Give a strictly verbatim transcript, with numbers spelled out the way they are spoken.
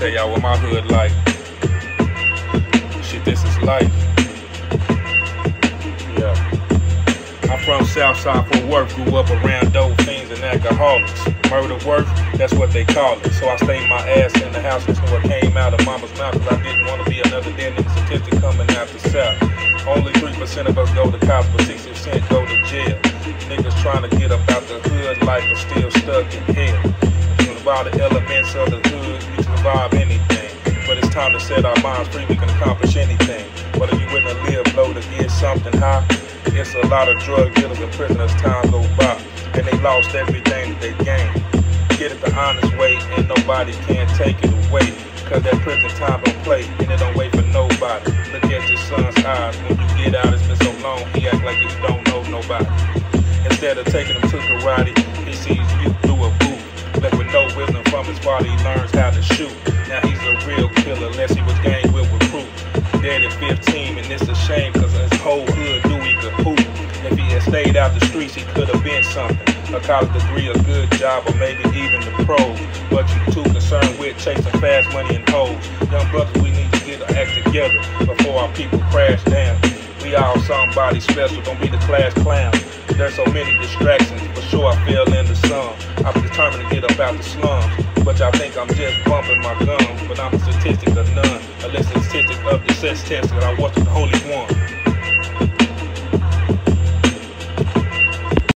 tell y'all what my hood like. Shit, this is life. Yeah. I'm from Southside Fort Worth, grew up around dope fiends and alcoholics. Murder work, that's what they call it. So I stayed my ass in the house listening to what came out of mama's mouth, cause I didn't want to be another dead nigga statistic coming out the south. Only three percent of us go to college, but sixty percent go to jail. Niggas trying to get up out the hood life, but still stuck in hell. You can survive the elements of the hood, you can survive anything. But it's time to set our minds free, we can accomplish anything. Whether you in the live low to get something high, it's a lot of drug dealers and prisoners, time go by, and they lost everything that they gained. Get it the honest way, and nobody can take it away, cause that prison time don't play, and it don't wait for nobody. Look at your son's eyes, when you get out, it's been so long, he act like he don't know nobody. Instead of taking him to karate, he sees you through a booth. Left with no wisdom from his father, he learns how to shoot. Now he's a real killer, unless he was gang with recruit. Dead at fifteen, and it's a shame, cause his whole hood knew he could hoop. If he had stayed out the streets, he could have been something. A college degree, a good job, or maybe even the pros. But you too concerned with chasing fast money and hoes. Young brothers, we need to get our act together before our people crash down. We all somebody special, don't be the class clown. There's so many distractions, for sure I fell into some. I'm determined to get up out the slums, but y'all think I'm just bumping my gums. But I'm a statistic of none, a less statistic of the success test, that I was the holy one.